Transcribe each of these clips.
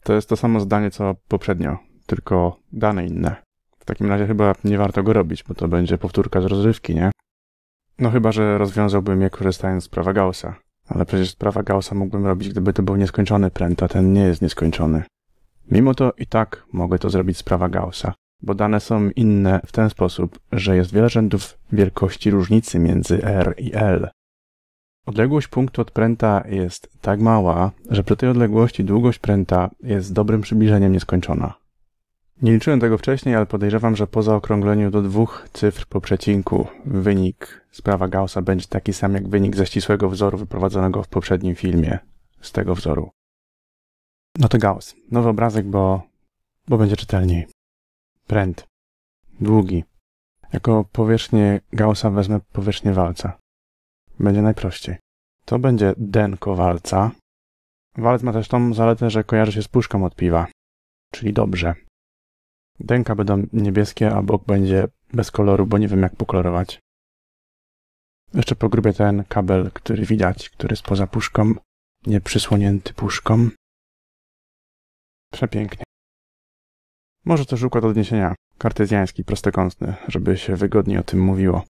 To jest to samo zdanie, co poprzednio, tylko dane inne. W takim razie chyba nie warto go robić, bo to będzie powtórka z rozrywki, nie? No chyba, że rozwiązałbym je korzystając z prawa Gaussa. Ale przecież prawa Gaussa mógłbym robić, gdyby to był nieskończony pręt, a ten nie jest nieskończony. Mimo to i tak mogę to zrobić z prawa Gaussa, bo dane są inne w ten sposób, że jest wiele rzędów wielkości różnicy między R i L. Odległość punktu od pręta jest tak mała, że przy tej odległości długość pręta jest dobrym przybliżeniem nieskończona. Nie liczyłem tego wcześniej, ale podejrzewam, że po zaokrągleniu do 2 cyfr po przecinku wynik z prawa Gaussa będzie taki sam jak wynik ze ścisłego wzoru wyprowadzonego w poprzednim filmie z tego wzoru. No to Gauss. Nowy obrazek, bo będzie czytelniej. Pręt. Długi. Jako powierzchnię Gaussa wezmę powierzchnię walca. Będzie najprościej. To będzie denko walca. Walec ma też tą zaletę, że kojarzy się z puszką od piwa. Czyli dobrze. Denka będą niebieskie, a bok będzie bez koloru, bo nie wiem jak pokolorować. Jeszcze pogrubię ten kabel, który widać, który jest poza puszką, nie przysłonięty puszką. Przepięknie. Może też układ odniesienia kartezjański, prostokątny, żeby się wygodniej o tym mówiło.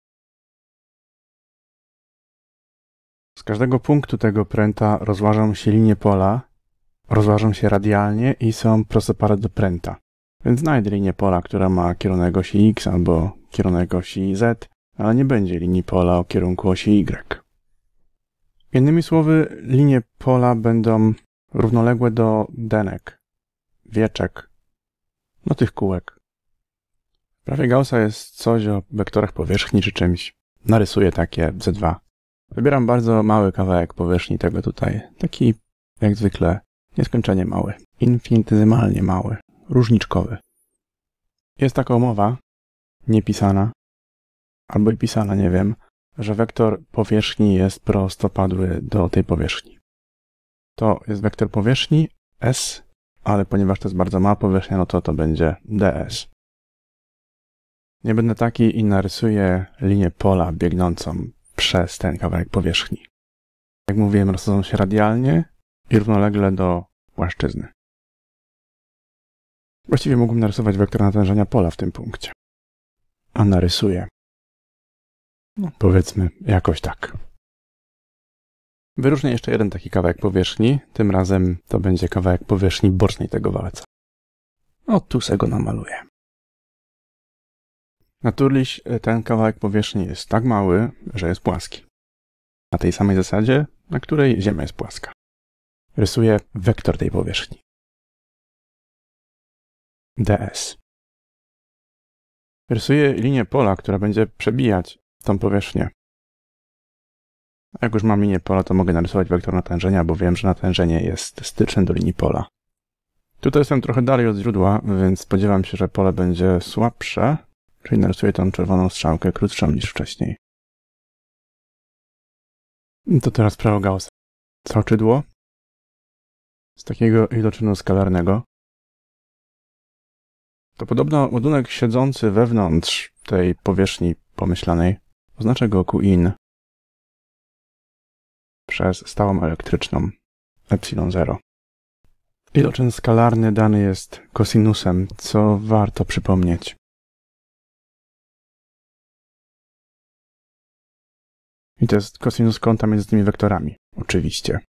Z każdego punktu tego pręta rozłażą się linie pola, rozłażą się radialnie i są prostopadłe do pręta. Więc znajdę linię pola, która ma kierunek osi X albo kierunek osi Z, ale nie będzie linii pola o kierunku osi Y. Innymi słowy, linie pola będą równoległe do denek, wieczek, no tych kółek. W prawie Gaussa jest coś o wektorach powierzchni czy czymś. Narysuję takie Z2. Wybieram bardzo mały kawałek powierzchni tego tutaj. Taki, jak zwykle, nieskończenie mały. Infinitezymalnie mały. Różniczkowy. Jest taka umowa, niepisana, albo i pisana, nie wiem, że wektor powierzchni jest prostopadły do tej powierzchni. To jest wektor powierzchni S, ale ponieważ to jest bardzo mała powierzchnia, no to będzie ds. Nie będę taki i narysuję linię pola biegnącą przez ten kawałek powierzchni. Jak mówiłem, rozchodzą się radialnie i równolegle do płaszczyzny. Właściwie mógłbym narysować wektor natężenia pola w tym punkcie. A narysuję. No, powiedzmy jakoś tak. Wyróżnię jeszcze jeden taki kawałek powierzchni. Tym razem to będzie kawałek powierzchni bocznej tego walca. O, tu se go namaluję. Naturliś ten kawałek powierzchni jest tak mały, że jest płaski. Na tej samej zasadzie, na której Ziemia jest płaska. Rysuję wektor tej powierzchni. ds. Rysuję linię pola, która będzie przebijać tą powierzchnię. A jak już mam linię pola, to mogę narysować wektor natężenia, bo wiem, że natężenie jest styczne do linii pola. Tutaj jestem trochę dalej od źródła, więc spodziewam się, że pole będzie słabsze, czyli narysuję tą czerwoną strzałkę krótszą niż wcześniej. To teraz prawo Gaussa. Soczydło z takiego iloczynu skalarnego. To podobno ładunek siedzący wewnątrz tej powierzchni pomyślanej. Oznaczę go Qin przez stałą elektryczną ε0. Iloczyn skalarny dany jest kosinusem, co warto przypomnieć. I to jest kosinus kąta między tymi wektorami, oczywiście.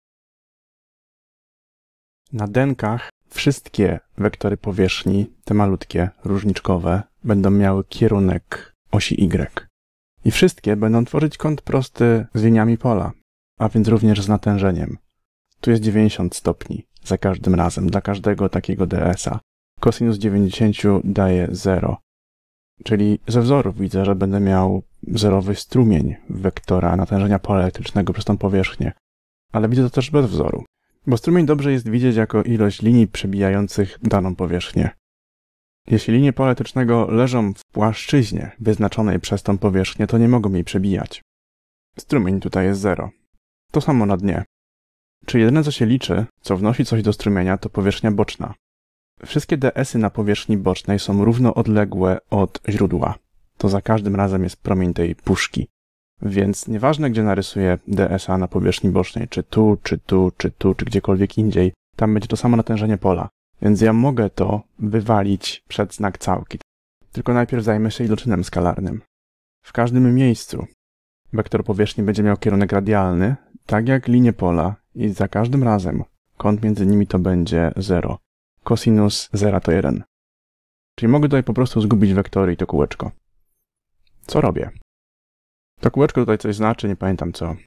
Na denkach wszystkie wektory powierzchni, te malutkie, różniczkowe, będą miały kierunek osi Y. I wszystkie będą tworzyć kąt prosty z liniami pola, a więc również z natężeniem. Tu jest 90 stopni za każdym razem, dla każdego takiego ds-a. Kosinus 90 daje 0. Czyli ze wzorów widzę, że będę miał zerowy strumień wektora natężenia pola elektrycznego przez tą powierzchnię. Ale widzę to też bez wzoru. Bo strumień dobrze jest widzieć jako ilość linii przebijających daną powierzchnię. Jeśli linie pola elektrycznego leżą w płaszczyźnie wyznaczonej przez tą powierzchnię, to nie mogą jej przebijać. Strumień tutaj jest 0. To samo na dnie. Czyli jedyne co się liczy, co wnosi coś do strumienia, to powierzchnia boczna. Wszystkie ds-y na powierzchni bocznej są równo odległe od źródła. To za każdym razem jest promień tej puszki. Więc nieważne gdzie narysuję ds-a na powierzchni bocznej, czy tu, czy tu, czy tu, czy gdziekolwiek indziej, tam będzie to samo natężenie pola. Więc ja mogę to wywalić przed znak całki. Tylko najpierw zajmę się iloczynem skalarnym. W każdym miejscu wektor powierzchni będzie miał kierunek radialny, tak jak linie pola i za każdym razem kąt między nimi to będzie 0. Cosinus 0 to 1. Czyli mogę tutaj po prostu zgubić wektory i to kółeczko. Co robię? To kółeczko tutaj coś znaczy, nie pamiętam co.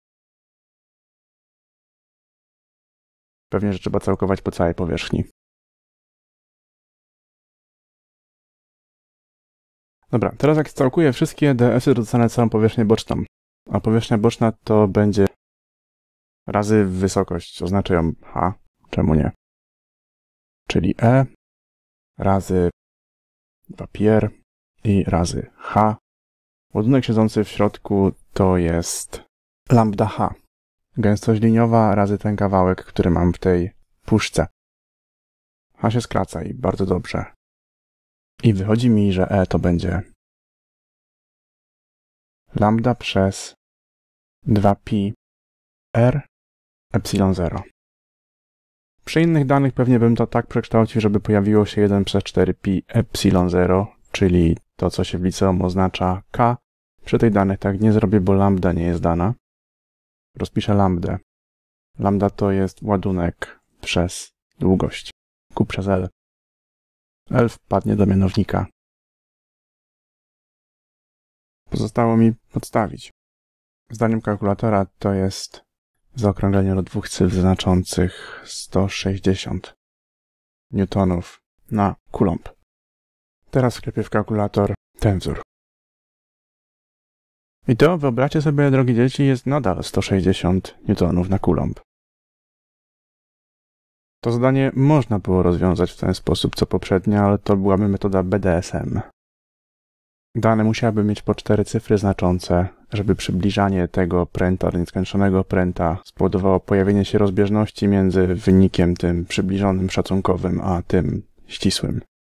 Pewnie, że trzeba całkować po całej powierzchni. Dobra, teraz jak całkuję wszystkie ds-y, to dostanę całą powierzchnię boczną. A powierzchnia boczna to będzie razy wysokość, oznaczę ją h, czemu nie? Czyli e razy 2πr i razy h. Ładunek siedzący w środku to jest lambda h. Gęstość liniowa razy ten kawałek, który mam w tej puszce. H się skraca i bardzo dobrze. I wychodzi mi, że e to będzie lambda przez 2π r epsilon 0. Przy innych danych pewnie bym to tak przekształcił, żeby pojawiło się 1 przez 4π epsilon 0, czyli to, co się w liceum oznacza k. Przy tych danych tak nie zrobię, bo lambda nie jest dana. Rozpiszę lambdę. Lambda to jest ładunek przez długość. Q przez L. L wpadnie do mianownika. Pozostało mi podstawić. Zdaniem kalkulatora to jest zaokrąglenie do dwóch cyfr znaczących 160 newtonów na coulomb. Teraz wklepię w kalkulator ten wzór. I to, wyobraźcie sobie, drogie dzieci, jest nadal 160 newtonów na coulomb. To zadanie można było rozwiązać w ten sposób co poprzednie, ale to byłaby metoda BDSM. Dane musiałyby mieć po 4 cyfry znaczące, żeby przybliżanie tego pręta do nieskończonego pręta spowodowało pojawienie się rozbieżności między wynikiem tym przybliżonym szacunkowym, a tym ścisłym.